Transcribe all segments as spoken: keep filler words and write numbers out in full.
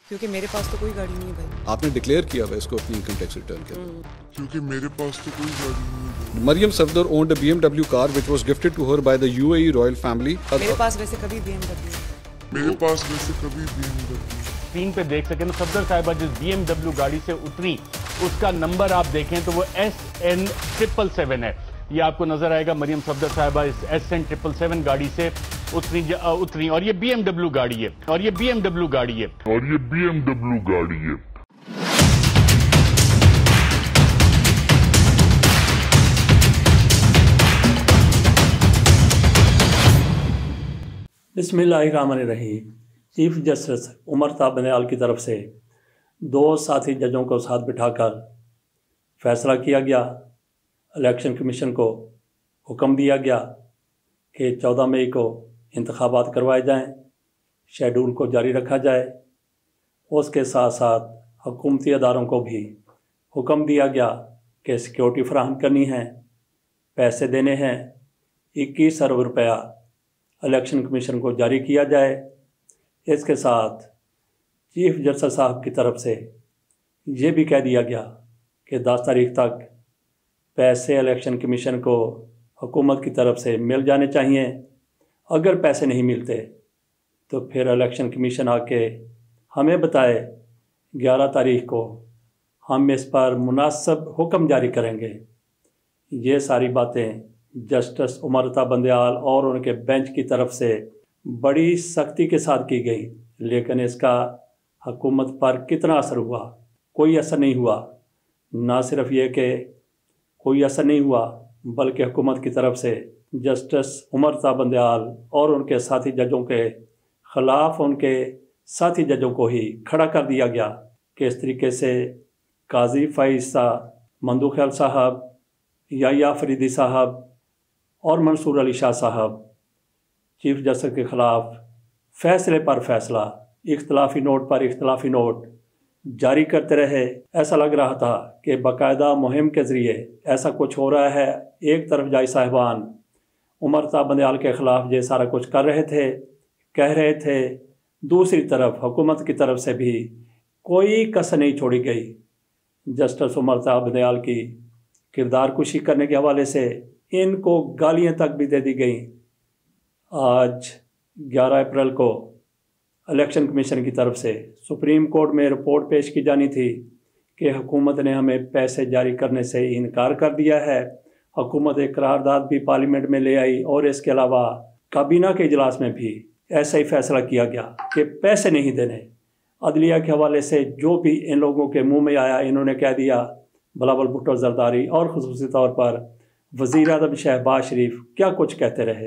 क्योंकि मेरे पास तो कोई गाड़ी नहीं है भाई। आपने डिक्लेयर किया हुआ इसको अपनी इनकम टैक्स रिटर्न के अंदर? क्योंकि मेरे पास तो कोई गाड़ी नहीं है। Maryam Safdar owned a B M W car which was gifted to her by the U A E royal family. मेरे पास वैसे कभी B M W नहीं। मेरे पास वैसे कभी B M W। स्क्रीन पे देख सकें तो सफदर साहिबा जिस B M W गाड़ी से उतरी उसका नंबर आप देखें तो वो एस एन ट्रिपल सेवन है। ये आपको नजर आएगा। मरियम सफदर साहिबा इस एस एन ट्रिपल सेवन गाड़ी से उतरी उतरी और ये B M W गाड़ी है और ये B M W गाड़ी है और ये B M W गाड़ी है। बिस्मिल्लाहिर्रहमानिर्रहीम। चीफ जस्टिस उमर ता बंदयाल की तरफ से दो साथी जजों को साथ बिठाकर फैसला किया गया। इलेक्शन कमीशन को हुक्म दिया गया कि चौदह मई को इंतखाबात करवाए जाएं, शेड्यूल को जारी रखा जाए। उसके साथ साथ हुकूमती अदारों को भी हुक्म दिया गया कि सिक्योरिटी फराहम करनी है, पैसे देने हैं। इक्कीस अरब रुपया इलेक्शन कमीशन को जारी किया जाए। इसके साथ चीफ जस्टिस साहब की तरफ से ये भी कह दिया गया कि दस तारीख तक पैसे इलेक्शन कमीशन को हुकूमत की तरफ से मिल जाने चाहिए। अगर पैसे नहीं मिलते तो फिर इलेक्शन कमीशन आके हमें बताए, ग्यारह तारीख को हम इस पर मुनासिब हुक्म जारी करेंगे। ये सारी बातें जस्टिस उमर ता बंदयाल और उनके बेंच की तरफ से बड़ी सख्ती के साथ की गई, लेकिन इसका हुकूमत पर कितना असर हुआ? कोई असर नहीं हुआ। ना सिर्फ ये कि कोई असर नहीं हुआ, बल्कि हुकूमत की तरफ से जस्टिस उमर ता बंदयाल और उनके साथी जजों के ख़िलाफ़ उनके साथी जजों को ही खड़ा कर दिया गया कि इस तरीके से काजी फ़ाइज़ा मंदू ख्याल साहब, याया फरीदी साहब और मंसूर अली शाह साहब चीफ जस्टिस के ख़िलाफ़ फ़ैसले पर फ़ैसला, इख्तलाफी नोट पर इख्तलाफी नोट जारी करते रहे। ऐसा लग रहा था कि बाकायदा मुहिम के ज़रिए ऐसा कुछ हो रहा है। एक तरफ जाई साहिबान उमर ता बंदयाल के ख़िलाफ़ ये सारा कुछ कर रहे थे, कह रहे थे, दूसरी तरफ हुकूमत की तरफ से भी कोई कसर नहीं छोड़ी गई। जस्टिस उमर ता बंदयाल की किरदार कुशी करने के हवाले से इनको गालियां तक भी दे दी गई। आज ग्यारह अप्रैल को इलेक्शन कमीशन की तरफ से सुप्रीम कोर्ट में रिपोर्ट पेश की जानी थी कि हुकूमत ने हमें पैसे जारी करने से इनकार कर दिया है। हुकूमत एक करारदाद भी पार्लियामेंट में ले आई और इसके अलावा काबीना के इजलास में भी ऐसा ही फैसला किया गया कि पैसे नहीं देने। अदलिया के हवाले से जो भी इन लोगों के मुँह में आया, इन्होंने कह दिया। बिलावल भुट्टो जरदारी और ख़ुसूसी तौर पर वज़ीर आज़म शहबाज शरीफ क्या कुछ कहते रहे,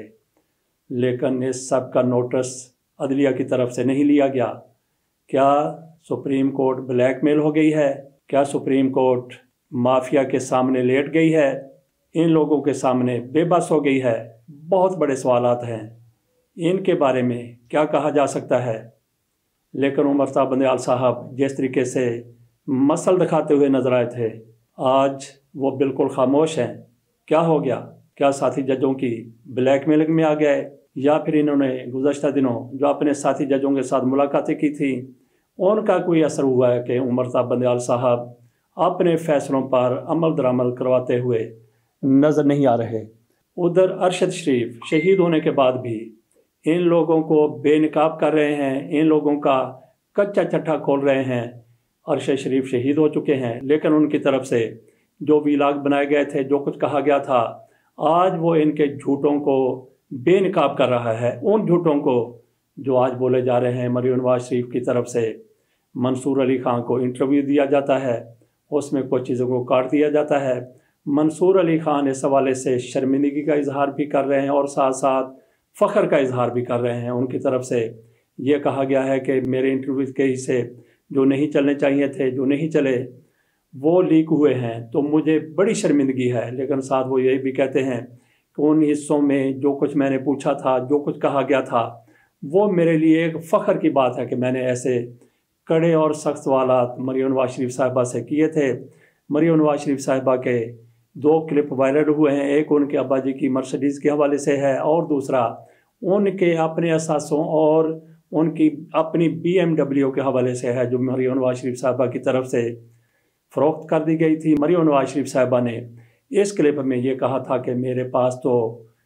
लेकिन इस सब का नोटिस अदलिया की तरफ से नहीं लिया गया। क्या सुप्रीम कोर्ट ब्लैकमेल हो गई है? क्या सुप्रीम कोर्ट माफिया के सामने लेट गई है? इन लोगों के सामने बेबस हो गई है? बहुत बड़े सवालात हैं। इनके बारे में क्या कहा जा सकता है? लेकिन उमर ता बंदयाल साहब जिस तरीके से मसल दिखाते हुए नजर आए थे, आज वो बिल्कुल खामोश हैं। क्या हो गया? क्या साथी जजों की ब्लैकमेलिंग में आ गए, या फिर इन्होंने गुज़श्ता दिनों जो अपने साथी जजों के साथ मुलाकातें की थी उनका कोई असर हुआ है कि उमर ता बंदयाल साहब अपने फ़ैसलों पर अमल दरामल करवाते हुए नज़र नहीं आ रहे? उधर अरशद शरीफ शहीद होने के बाद भी इन लोगों को बेनकाब कर रहे हैं, इन लोगों का कच्चा चट्टा खोल रहे हैं। अरशद शरीफ शहीद हो चुके हैं, लेकिन उनकी तरफ से जो वीलाग बनाए गए थे, जो कुछ कहा गया था, आज वो इनके झूठों को बेनकाब कर रहा है। उन झूठों को जो आज बोले जा रहे हैं। मरियम नवाज शरीफ की तरफ से मंसूर अली ख़ान को इंटरव्यू दिया जाता है, उसमें कुछ चीज़ों को काट दिया जाता है। मंसूर अली ख़ान इस हवाले से शर्मिंदगी का इजहार भी कर रहे हैं और साथ साथ फ़ख्र का इजहार भी कर रहे हैं। उनकी तरफ से ये कहा गया है कि मेरे इंटरव्यू के हिस्से जो नहीं चलने चाहिए थे, जो नहीं चले, वो लीक हुए हैं, तो मुझे बड़ी शर्मिंदगी है। लेकिन साथ वो यही भी कहते हैं कि उन हिस्सों में जो कुछ मैंने पूछा था, जो कुछ कहा गया था, वो मेरे लिए एक फ़ख्र की बात है कि मैंने ऐसे कड़े और सख्त सवालात मरियम नवाज शरीफ साहिबा से किए थे। मरियम नवाज शरीफ साहिबा के दो क्लिप वायरल हुए हैं। एक उनके अब्बा जी की मर्सिडीज़ के हवाले से है और दूसरा उनके अपने असासों और ان کی اپنی بی ایم ڈبلیو کے حوالے سے ہے جو مریم نواز شریف صاحبہ کی طرف سے فروخت کر دی گئی تھی۔ مریم نواز شریف صاحبہ نے اس کلپ میں یہ کہا تھا کہ میرے پاس تو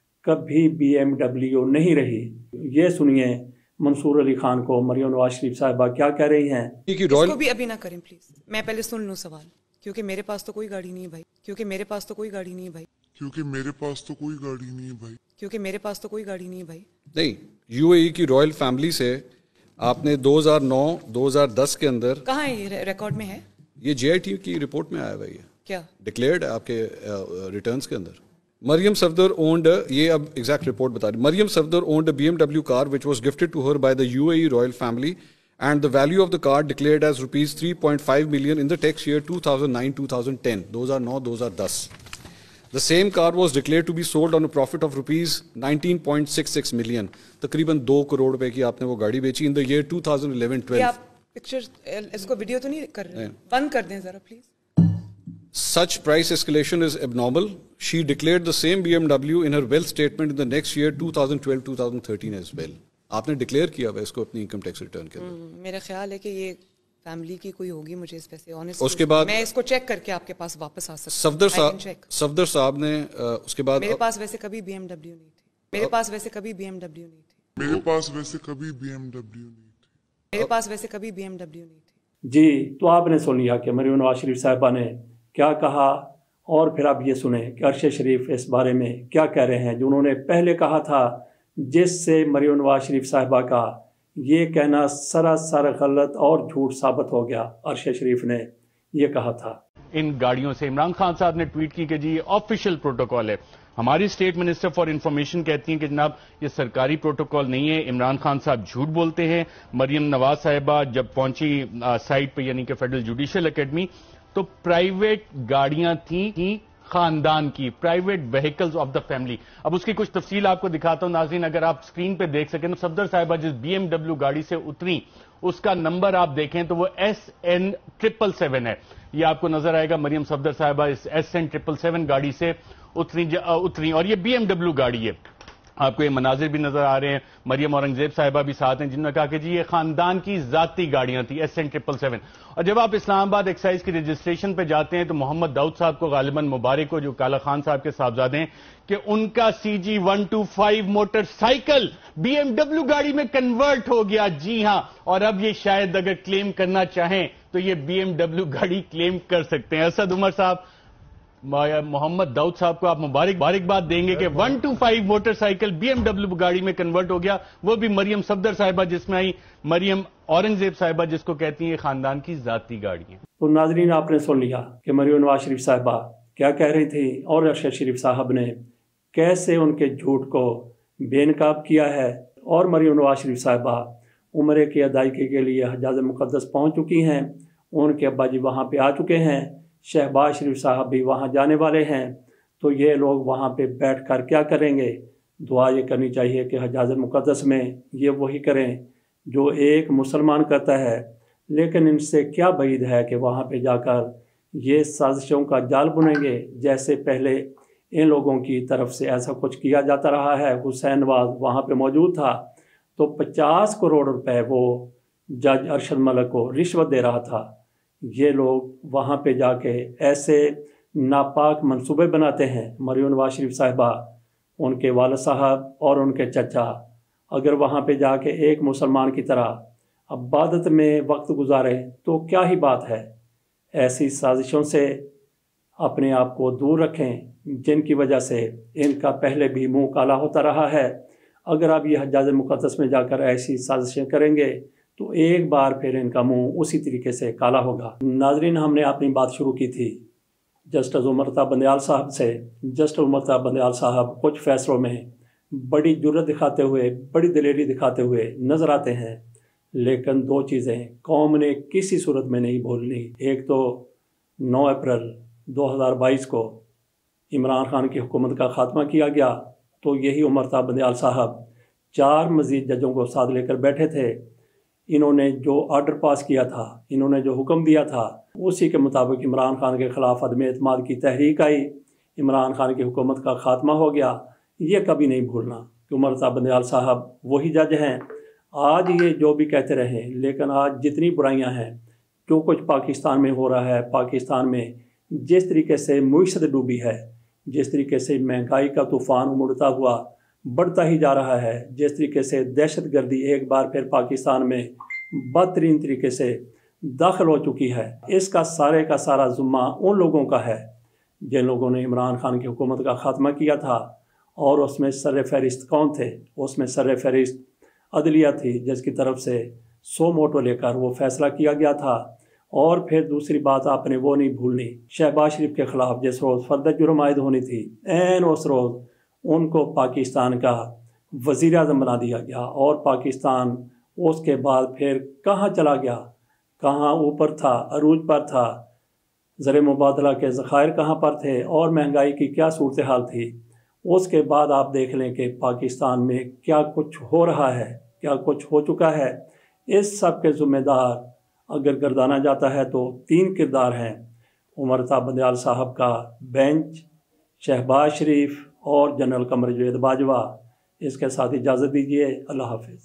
کبھی بی ایم ڈبلیو نہیں رہی۔ یہ سنیے منصور علی خان کو مریم نواز شریف صاحبہ کیا کہہ رہی ہیں۔ اس کو بھی ابھی نہ کریں پلیز، میں پہلے سن لوں سوال، کیونکہ میرے پاس تو کوئی گاڑی نہیں ہے بھائی، کیونکہ میرے پاس تو کوئی گاڑی نہیں ہے بھائی، کیونکہ میرے پاس تو کوئی گاڑی نہیں ہے بھائی، کیونکہ میرے پاس تو کوئی گاڑی نہیں ہے بھائی۔ نہیں، یو اے ای کی رائل فیملی سے آپ نے دو ہزار نو دو ہزار دس کے اندر، کہاں ہے یہ ریکارڈ میں ہے؟ یہ جے آئی ٹی کی رپورٹ میں آیا ہوا ہے، کیا ڈکلیئرڈ ہے آپ کے ریٹرنز کے اندر۔ مریم صفدر اونڈ، یہ اب ایگزیکٹ رپورٹ بتا رہی، Maryam Safdar owned B M W car which was gifted to her by the U A E royal family and the value of the car declared as rupees three point five million in the tax year two thousand nine to two thousand ten, two thousand nine two thousand ten. The same car was declared to be sold on a profit of rupees nineteen point six six million. تقریباً دو کروڑ روپے کی آپ نے وہ گاڑی بیچی in the year twenty eleven twelve. آپ picture اس کو ویڈیو تو نہیں کر رہے، بند کر دیں ذرا please. Such price escalation is abnormal. She declared the same B M W in her wealth statement in the next year twenty twelve to twenty thirteen as well. آپ نے ڈکلیئر کیا ہوا اس کو اپنی انکم ٹیکس ریٹرن کے اندر۔ میرا خیال ہے کہ یہ فیملی کی کوئی ہوگی، مجھے اس پہ سے آنیسٹ، اس کے بعد میں اس کو چیک کر کے آپ کے پاس واپس آ سکتا ہوں۔ صفدر صاحب صفدر صاحب نے اس کے بعد، میرے پاس ویسے کبھی بی ایم ڈبلیو نہیں تھی، میرے پاس ویسے کبھی بی ایم ڈبلیو نہیں تھی، میرے پاس ویسے کبھی بی ایم ڈبلیو نہیں تھی، میرے پاس ویسے کبھی بی ایم ڈبلیو نہیں تھی۔ جی، تو آپ نے سن لیا کہ مریم نواز شریف صاحبہ نے کیا کہا، اور پھر آپ یہ سنیں کہ عرشد شریف اس بارے میں کیا کہہ رہے ہیں جو انہوں نے پہلے کہا تھا، جس سے مریم نواز شریف صاحبہ کا یہ کہنا سراسر غلط اور جھوٹ ثابت ہو گیا۔ عرشد شریف نے یہ کہا تھا ان گاڑیوں سے۔ عمران خان صاحب نے ٹویٹ کی کہ جی یہ آفیشیل پروٹوکول ہے۔ ہماری اسٹیٹ منسٹر فار انفارمیشن کہتی ہیں کہ جناب یہ سرکاری پروٹوکول نہیں ہے، عمران خان صاحب جھوٹ بولتے ہیں۔ مریم نواز صاحبہ جب پہنچی سائٹ پہ یعنی کہ فیڈرل جوڈیشل اکیڈمی تو پرائیویٹ گاڑیاں تھیں خاندان کی، private vehicles of the family. اب اس کی کچھ تفصیل آپ کو دکھاتا ہوں ناظرین، اگر آپ سکرین پہ دیکھ سکیں تو صفدر صاحبہ جس بی ایم ڈبلیو گاڑی سے اتری اس کا نمبر آپ دیکھیں تو وہ ایس این ٹریپل سیون ہے۔ یہ آپ کو نظر آئے گا، مریم صفدر صاحبہ اس ایس این ٹریپل سیون گاڑی سے اتری اتری اور یہ بی ایم ڈبلیو گاڑی ہے۔ آپ کو یہ مناظر بھی نظر آ رہے ہیں، مریم اورنگزیب صاحبہ بھی ساتھ ہیں جنہوں نے کہا کہ جی یہ خاندان کی ذاتی گاڑیاں تھیں، ایس این ٹریپل سیون۔ اور جب آپ اسلام آباد ایکسائز کی رجسٹریشن پہ جاتے ہیں تو محمد داؤد صاحب کو غالباً مبارک ہو جو کالا خان صاحب کے صاحبزادے ہیں کہ ان کا C G one two five motorcycle B M W گاڑی میں کنورٹ ہو گیا۔ جی ہاں، اور اب یہ شاید اگر کلیم کرنا چاہیں تو یہ بی ایم ڈبلیو گاڑی کلیم کر سکتے ہیں۔ اسد عمر صاحب، محمد داؤد صاحب کو آپ مبارک مبارکباد دیں گے کہ one two five motorcycle B M W گاڑی میں کنورٹ ہو گیا، وہ بھی مریم صفدر صاحبہ جس میں آئی، مریم اورنگزیب صاحبہ جس کو کہتی ہیں یہ خاندان کی ذاتی گاڑی ہیں۔ تو ناظرین آپ نے سن لیا کہ مریم نواز شریف صاحبہ کیا کہہ رہی تھی اور عرشد شریف صاحب نے کیسے ان کے جھوٹ کو بے نقاب کیا ہے، اور مریم نواز شریف صاحبہ عمرے کی ادائیگی کے لیے حجاز مقدس پہنچ چکی ہیں، ان کے ابا جی وہاں پہ آ چکے ہیں، شہباز شریف صاحب بھی وہاں جانے والے ہیں، تو یہ لوگ وہاں پہ بیٹھ کر کیا کریں گے؟ دعا یہ کرنی چاہیے کہ حجاز مقدس میں یہ وہی کریں جو ایک مسلمان کرتا ہے، لیکن ان سے کیا بعید ہے کہ وہاں پہ جا کر یہ سازشوں کا جال بنیں گے، جیسے پہلے ان لوگوں کی طرف سے ایسا کچھ کیا جاتا رہا ہے۔ حسین نواز وہاں پہ موجود تھا تو پچاس کروڑ روپے وہ جج ارشد ملک کو رشوت دے رہا تھا۔ یہ لوگ وہاں پہ جا کے ایسے ناپاک منصوبے بناتے ہیں۔ مریم نواز شریف صاحبہ، ان کے والد صاحب اور ان کے چچا اگر وہاں پہ جا کے ایک مسلمان کی طرح عبادت میں وقت گزارے تو کیا ہی بات ہے۔ ایسی سازشوں سے اپنے آپ کو دور رکھیں جن کی وجہ سے ان کا پہلے بھی منہ کالا ہوتا رہا ہے۔ اگر آپ یہ حجاز مقدس میں جا کر ایسی سازشیں کریں گے تو ایک بار پھر ان کا منہ اسی طریقے سے کالا ہوگا۔ ناظرین، ہم نے اپنی بات شروع کی تھی جسٹس عمر بندیال صاحب سے۔ جسٹس عمر بندیال صاحب کچھ فیصلوں میں بڑی جرت دکھاتے ہوئے، بڑی دلیری دکھاتے ہوئے نظر آتے ہیں، لیکن دو چیزیں قوم نے کسی صورت میں نہیں بھولنی۔ ایک تو نو اپریل دو ہزار بائیس کو عمران خان کی حکومت کا خاتمہ کیا گیا تو یہی عمر بندیال صاحب چار مزید ججوں کو ساتھ لے کر بیٹھے تھے۔ انہوں نے جو آرڈر پاس کیا تھا، انہوں نے جو حکم دیا تھا، اسی کے مطابق عمران خان کے خلاف عدم اعتماد کی تحریک آئی، عمران خان کی حکومت کا خاتمہ ہو گیا۔ یہ کبھی نہیں بھولنا کہ عمر بندیال صاحب وہی جج ہیں۔ آج یہ جو بھی کہتے رہے، لیکن آج جتنی برائیاں ہیں، جو کچھ پاکستان میں ہو رہا ہے، پاکستان میں جس طریقے سے معیشت ڈوبی ہے، جس طریقے سے مہنگائی کا طوفان امڑتا ہوا بڑھتا ہی جا رہا ہے، جس طریقے سے دہشت گردی ایک بار پھر پاکستان میں بدترین طریقے سے داخل ہو چکی ہے، اس کا سارے کا سارا ذمہ ان لوگوں کا ہے جن لوگوں نے عمران خان کی حکومت کا خاتمہ کیا تھا۔ اور اس میں سر فہرست کون تھے؟ اس میں سر فہرست عدلیہ تھی، جس کی طرف سے سو موٹو لے کر وہ فیصلہ کیا گیا تھا۔ اور پھر دوسری بات آپ نے وہ نہیں بھولنی، شہباز شریف کے خلاف جس روز فرد جرم عائد ہونی تھی، عین اس روز ان کو پاکستان کا وزیر اعظم بنا دیا گیا، اور پاکستان اس کے بعد پھر کہاں چلا گیا؟ کہاں اوپر تھا، عروج پر تھا، زر مبادلہ کے ذخائر کہاں پر تھے، اور مہنگائی کی کیا صورتحال تھی۔ اس کے بعد آپ دیکھ لیں کہ پاکستان میں کیا کچھ ہو رہا ہے، کیا کچھ ہو چکا ہے۔ اس سب کے ذمہ دار اگر گردانا جاتا ہے تو تین کردار ہیں: عمر تا بندیال صاحب کا بینچ، شہباز شریف اور جنرل قمر جاوید باجوہ۔ اس کے ساتھ اجازت دیجیے، اللہ حافظ۔